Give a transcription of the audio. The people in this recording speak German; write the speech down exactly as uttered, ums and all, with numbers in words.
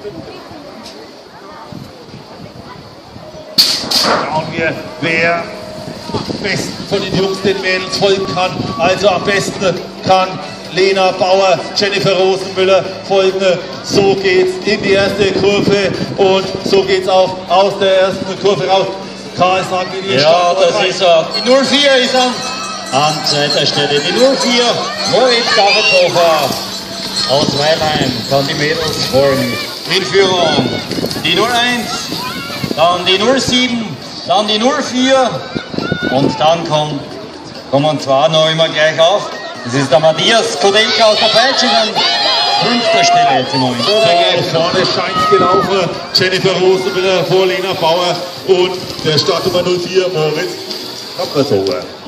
Schauen wir, wer am besten von den Jungs den Mädels folgen kann. Also am besten kann Lena Bauer, Jennifer Rosenmüller folgen. So geht's in die erste Kurve und so geht's auch aus der ersten Kurve raus. Karl, sagen wir die Ja, das ist er. Die null vier ist an. An zweiter Stelle die null vier, Moritz Davidshofer aus Weilheim, kann die Mädels folgen. In Führung die null eins, dann die null sieben, dann die null vier und dann kommt, kommen zwei noch immer gleich auf. Das ist der Matthias Kodelka aus der Peitschung an fünfter Stelle jetzt im Moment. So, vorne scheint gelaufen, Jennifer Rosenmüller vor Lena Bauer und der Startnummer null vier, Moritz Davidshofer.